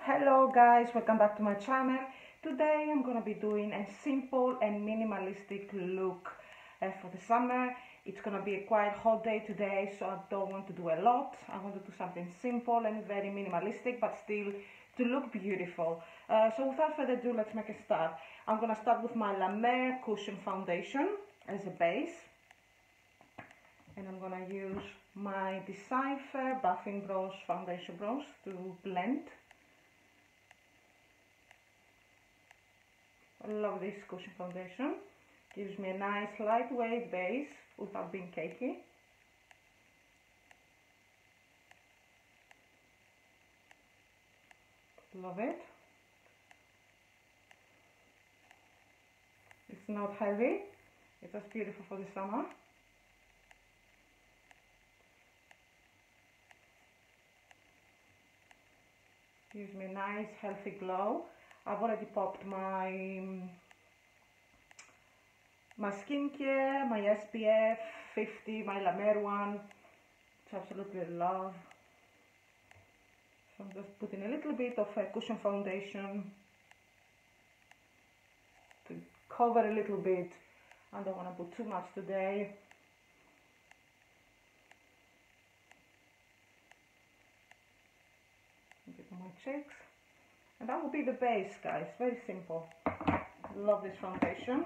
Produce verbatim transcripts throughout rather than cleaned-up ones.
Hello guys, welcome back to my channel. Today I'm gonna be doing a simple and minimalistic look uh, for the summer. It's gonna be a quite hot day today, so I don't want to do a lot. I want to do something simple and very minimalistic, but still to look beautiful. Uh, so without further ado, let's make a start. I'm gonna start with my La Mer Cushion Foundation as a base, and I'm gonna use my Decipher Buffing Brush Foundation Brush to blend. I love this cushion foundation. Gives me a nice lightweight base without being cakey. Love it. It's not heavy. It's just beautiful for the summer. Gives me a nice healthy glow. I've already popped my my skincare, my S P F fifty, my La Mer one, which I absolutely love. So I'm just putting a little bit of a cushion foundation to cover a little bit. I don't want to put too much today. A bit on my cheeks. And that will be the base, guys. Very simple. Love this foundation.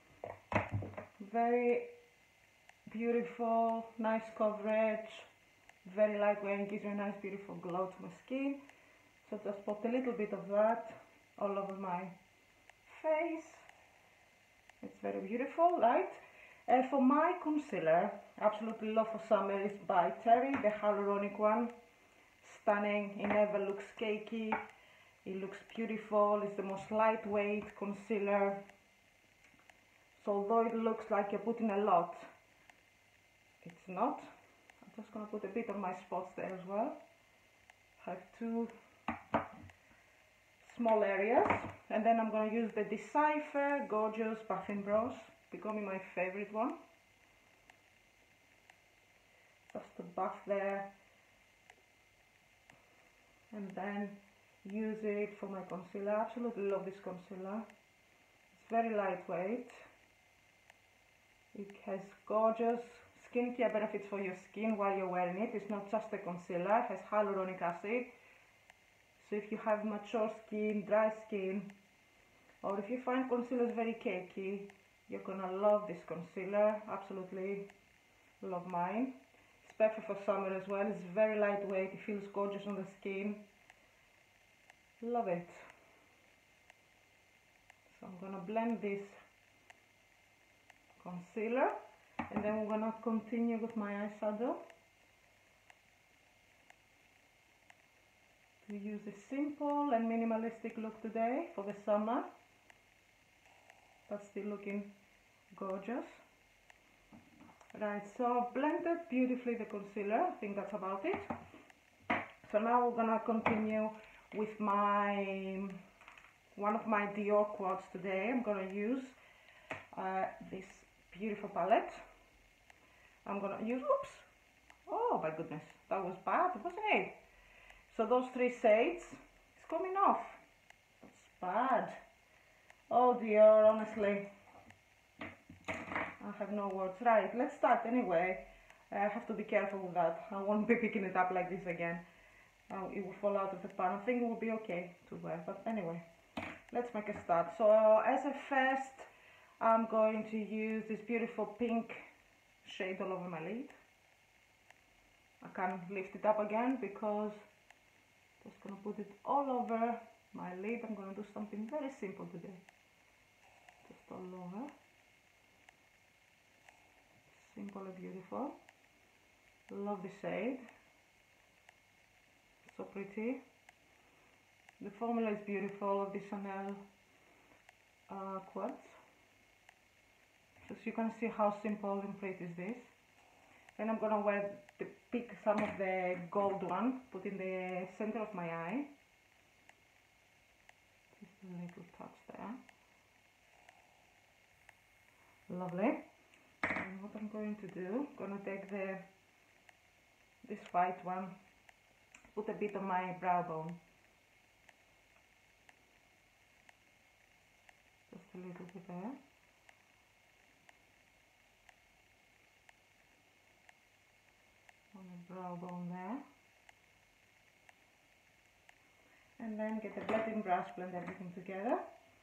Very beautiful, nice coverage, very lightweight, gives me a nice beautiful glow to my skin. So just put a little bit of that all over my face. It's very beautiful, right? Uh, for my concealer, absolutely love for summer, is by Terry, the hyaluronic one. Stunning, it never looks cakey. It looks beautiful. It's the most lightweight concealer. So although it looks like you're putting a lot, it's not. I'm just going to put a bit on my spots there as well. I have two small areas. And then I'm going to use the Decipher Gorgeous Buffing Brush, becoming my favorite one. Just to buff there. And then use it for my concealer. I absolutely love this concealer. It's very lightweight. It has gorgeous skincare benefits for your skin while you're wearing it. It's not just a concealer, it has hyaluronic acid. So if you have mature skin, dry skin, or if you find concealers very cakey, you're gonna love this concealer. Absolutely love mine. It's perfect for summer as well. It's very lightweight, it feels gorgeous on the skin. Love it. So I'm gonna blend this concealer, and then we're gonna continue with my eyeshadow to use a simple and minimalistic look today for the summer, but still looking gorgeous. Right, so I've blended beautifully the concealer. I think that's about it. So now we're gonna continue with my one of my Dior quads today. I'm gonna use uh, this beautiful palette. I'm gonna use, oops, oh my goodness, that was bad, wasn't it? So those three shades, it's coming off. That's bad. Oh dear, honestly, I have no words. Right, let's start anyway. I have to be careful with that. I won't be picking it up like this again. Oh, it will fall out of the pan. I think it will be okay to wear, but anyway, let's make a start. So as a first, I'm going to use this beautiful pink shade all over my lid. I can't lift it up again because I'm just going to put it all over my lid. I'm going to do something very simple today. Just all over. Simple and beautiful. Love the shade. So pretty. The formula is beautiful of the Chanel uh, quads. So you can see how simple and pretty is this. And I'm gonna wear the, pick some of the gold one, put in the center of my eye. Just a little touch there. Lovely. And what I'm going to do, I'm gonna take the this white one, put a bit on my brow bone. a little bit there. On the brow bone there. And then get the blending brush, blend everything together.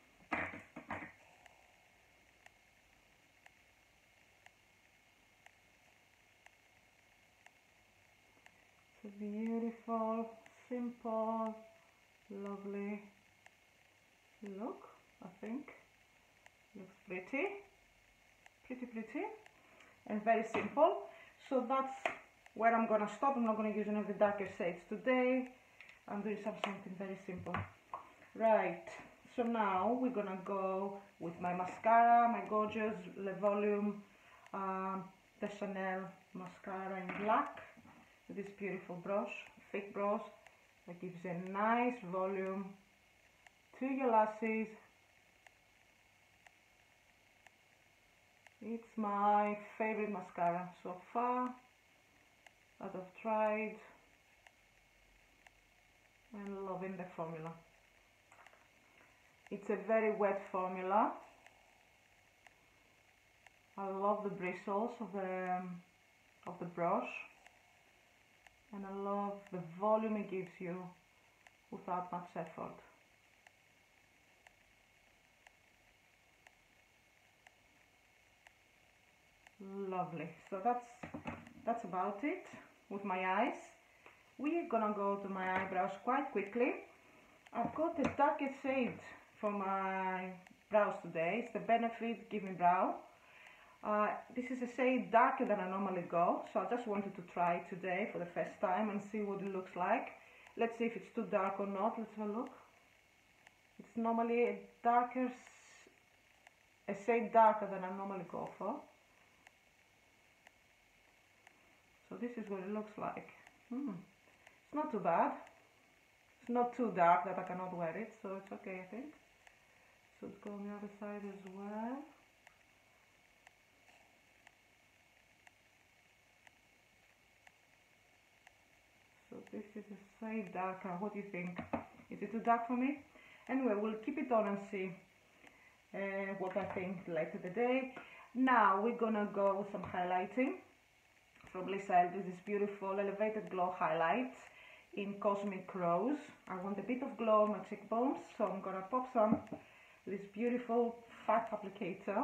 It's a beautiful, simple, lovely look, I think. Looks pretty, pretty, pretty, and very simple. So that's where I'm gonna stop. I'm not gonna use any of the darker shades today. I'm doing some, something very simple. Right, so now we're gonna go with my mascara, my gorgeous Le Volume um, the Chanel mascara in black. This beautiful brush, thick brush, that gives a nice volume to your lashes. It's my favorite mascara so far that I've tried, and loving the formula. It's a very wet formula. I love the bristles of the, um, of the brush, and I love the volume it gives you without much effort. Lovely. So that's that's about it with my eyes. We're gonna go to my eyebrows quite quickly. I've got a darker shade for my brows today. It's the Benefit Give Me Brow. Uh, this is a shade darker than I normally go, so I just wanted to try it today for the first time and see what it looks like. Let's see if it's too dark or not. Let's have a look. It's normally a darker, a shade darker than I normally go for. So this is what it looks like. Hmm. It's not too bad. It's not too dark that I cannot wear it, so it's okay, I think. So let's go on the other side as well. So this is a shade darker. What do you think? Is it too dark for me? Anyway, we'll keep it on and see uh, what I think later today. Now we're gonna go with some highlighting from Lisa Eldridge, this beautiful elevated glow highlight in Cosmic Rose. I want a bit of glow on my cheekbones, so I'm gonna pop some this beautiful fat applicator.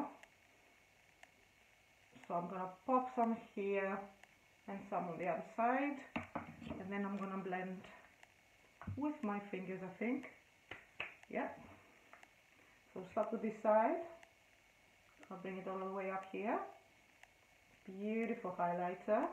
So I'm gonna pop some here and some on the other side, and then I'm gonna blend with my fingers, I think. Yeah. So start with this side. I'll bring it all the way up here. Beautiful highlighter.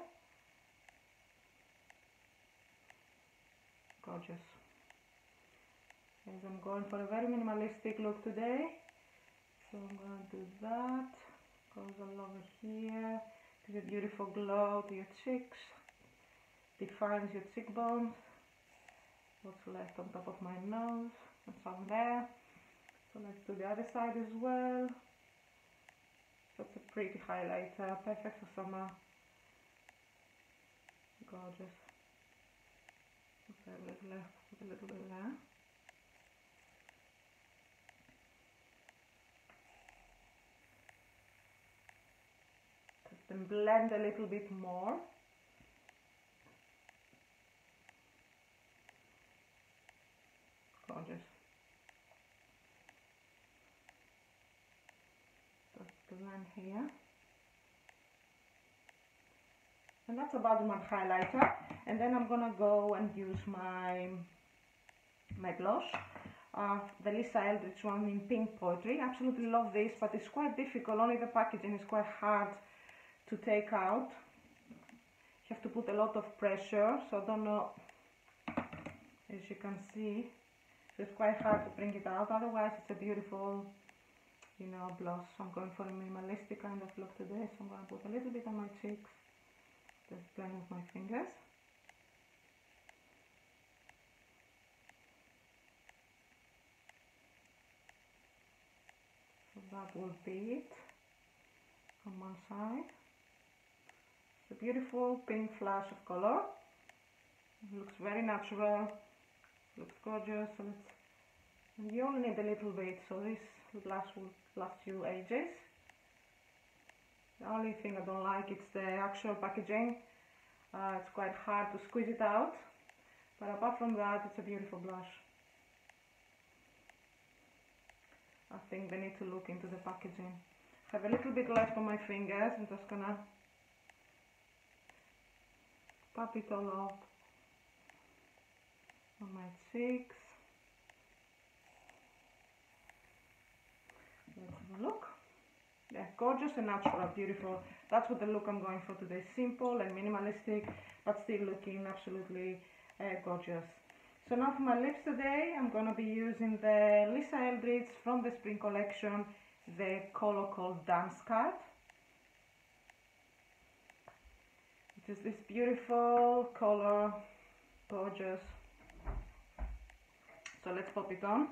Gorgeous. As I'm going for a very minimalistic look today, so I'm gonna do that. Goes all over here. Gives a beautiful glow to your cheeks. Defines your cheekbones. What's left on top of my nose and some there. So let's do the other side as well. That's a pretty highlighter, perfect for summer. Gorgeous. Put a little left, put a little bit there. Then blend a little bit more. Gorgeous. Just blend here. And that's about my highlighter. And then I'm gonna go and use my my blush. Uh, the Lisa Eldridge one in Pink Poetry. Absolutely love this, but it's quite difficult. Only the packaging is quite hard to take out. You have to put a lot of pressure, so I don't know, as you can see, so it's quite hard to bring it out. Otherwise it's a beautiful, you know, blush. So I'm going for a minimalistic kind of look today, so I'm going to put a little bit on my cheeks, just blend with my fingers. So that will be it on one side. It's a beautiful pink flash of color. It looks very natural, looks gorgeous. So let's And you only need a little bit, so this blush will last you ages. The only thing I don't like is the actual packaging. Uh, it's quite hard to squeeze it out, but apart from that, it's a beautiful blush. I think they need to look into the packaging. I have a little bit left on my fingers. I'm just gonna pop it all up on my cheeks. Let's have a look. Yeah, gorgeous and natural, beautiful. That's what the look I'm going for today. Simple and minimalistic, but still looking absolutely uh, gorgeous. So now for my lips today, I'm going to be using the Lisa Eldridge from the spring collection, the color called Dance Card. It is this beautiful color, gorgeous. So let's pop it on.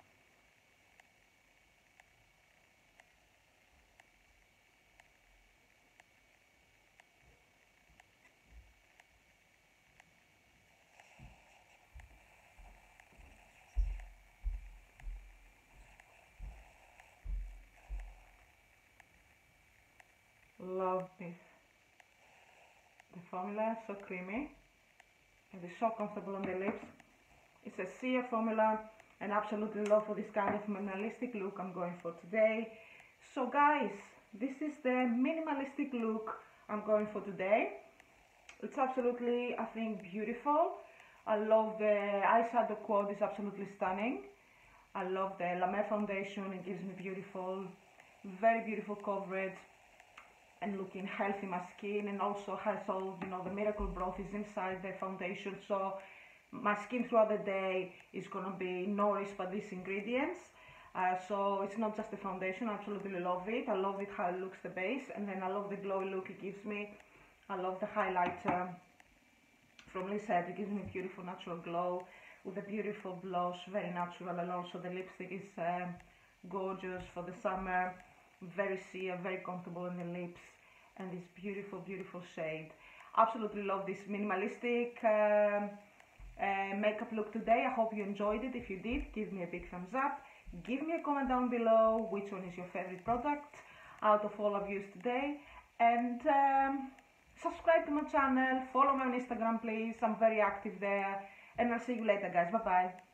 Love this. The formula is so creamy and it's so comfortable on the lips. It's a Sia formula and absolutely love for this kind of minimalistic look I'm going for today. So guys, this is the minimalistic look I'm going for today. It's absolutely, I think, beautiful. I love the eyeshadow quad, is absolutely stunning. I love the La Mer foundation, it gives me beautiful, very beautiful coverage and looking healthy my skin, and also has all, you know, the miracle broth is inside the foundation, so my skin throughout the day is gonna be nourished by these ingredients. Uh, so it's not just the foundation, I absolutely love it. I love it how it looks, the base, and then I love the glowy look it gives me. I love the highlighter from Lisa. It gives me a beautiful natural glow with a beautiful blush, very natural, and also the lipstick is um, gorgeous for the summer, very Sia, very comfortable in the lips, and this beautiful, beautiful shade. Absolutely love this minimalistic um, uh, makeup look today. I hope you enjoyed it. If you did, give me a big thumbs up. Give me a comment down below which one is your favorite product out of all I've used today, and um, subscribe to my channel, follow me on Instagram please, I'm very active there, and I'll see you later guys, bye bye.